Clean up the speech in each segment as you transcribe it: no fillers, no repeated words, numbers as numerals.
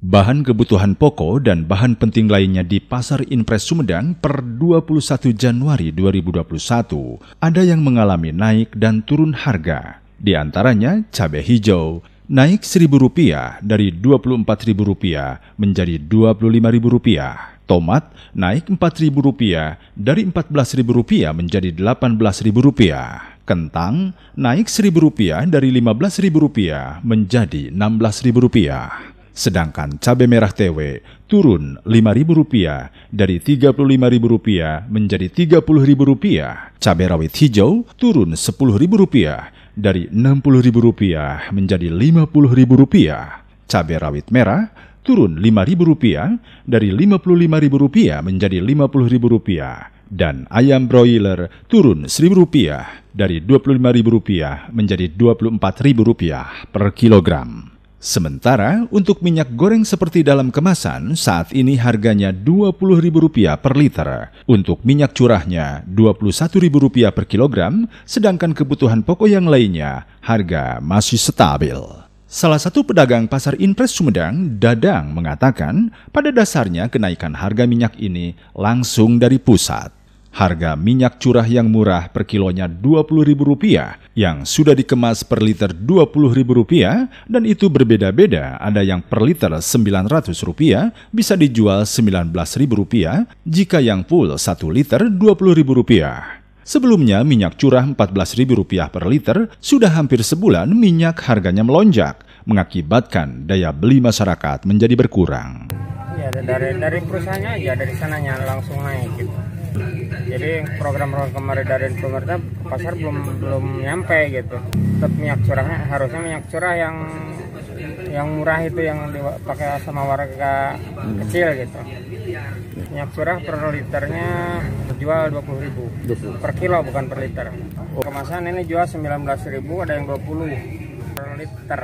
Bahan kebutuhan pokok dan bahan penting lainnya di Pasar Inpres Sumedang per 21 Januari 2021 ada yang mengalami naik dan turun harga. Di antaranya cabai hijau naik Rp1.000 dari Rp24.000 menjadi Rp25.000. Tomat naik Rp4.000 dari Rp14.000 menjadi Rp18.000. Kentang naik Rp1.000 dari Rp15.000 menjadi Rp16.000. Sedangkan cabai merah TW turun Rp5.000 dari Rp35.000 menjadi Rp30.000. Cabai rawit hijau turun Rp10.000 dari Rp60.000 menjadi Rp50.000. Cabai rawit merah turun Rp5.000 dari Rp55.000 menjadi Rp50.000. Dan ayam broiler turun Rp1.000 dari Rp25.000 menjadi Rp24.000 per kilogram. Sementara untuk minyak goreng seperti dalam kemasan saat ini harganya Rp20.000 per liter. Untuk minyak curahnya Rp21.000 per kilogram, sedangkan kebutuhan pokok yang lainnya harga masih stabil. Salah satu pedagang Pasar Inpres Sumedang, Dadang, mengatakan pada dasarnya kenaikan harga minyak ini langsung dari pusat. Harga minyak curah yang murah per kilonya Rp20.000, yang sudah dikemas per liter Rp20.000, dan itu berbeda-beda. Ada yang per liter Rp900 bisa dijual Rp19.000, jika yang full 1 liter Rp20.000. Sebelumnya minyak curah Rp14.000 per liter, sudah hampir sebulan minyak harganya melonjak, mengakibatkan daya beli masyarakat menjadi berkurang. Ya, dari perusahaannya aja, dari sananya langsung naik gitu. Jadi program-program kemarin dari pemerintah ke pasar belum nyampe gitu. Tetap minyak curahnya harusnya minyak curah yang murah itu yang dipakai sama warga kecil gitu. Minyak curah per liternya dijual Rp20.000 per kilo, bukan per liter. Kemasan ini jual Rp19.000, ada yang Rp20 per liter.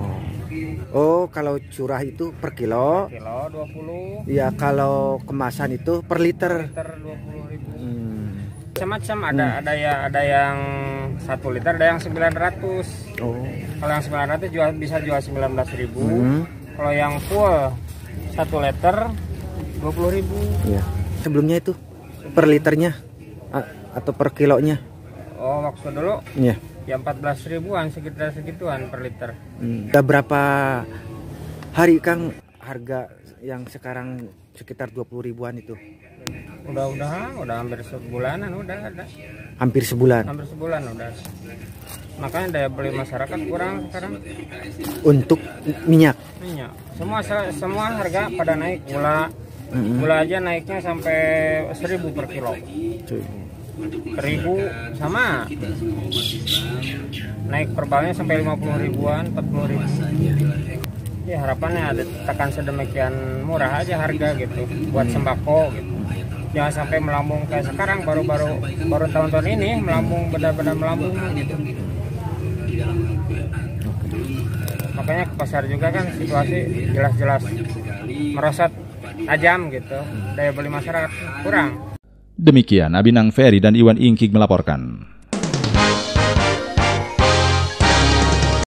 Oh, kalau curah itu per kilo? Per kilo Rp20. Iya, kalau kemasan itu per liter. Per liter Rp20.000. Macam-macam, ada yang 1 liter, ada yang 900. Oh. Kalau yang 900 bisa jual Rp19.000. Kalau yang full 1 liter Rp20.000. Iya. Sebelumnya itu per liternya atau per kilonya? Oh, maksud dulu? Iya. Ya 14.000-an, sekitar segituan per liter. Udah berapa hari Kang harga yang sekarang sekitar 20.000-an itu? Udah hampir sebulanan udah ada. Hampir sebulan. Hampir sebulan udah. Makanya daya beli masyarakat kurang sekarang. Untuk minyak. Minyak. Semua harga pada naik. Gula aja naiknya sampai 1.000 per kilo. Terigu sama. Naik perbalnya sampai 50.000-an, 40.000. Ya harapannya ada tekan sedemikian murah aja harga gitu buat sembako gitu. Jangan sampai melambung kayak sekarang, baru tahun-tahun ini melambung, benar-benar melambung gitu. Makanya ke pasar juga kan situasi jelas-jelas merosot tajam gitu. Daya beli masyarakat kurang. Demikian Abinang Ferry dan Iwan Ingkig melaporkan.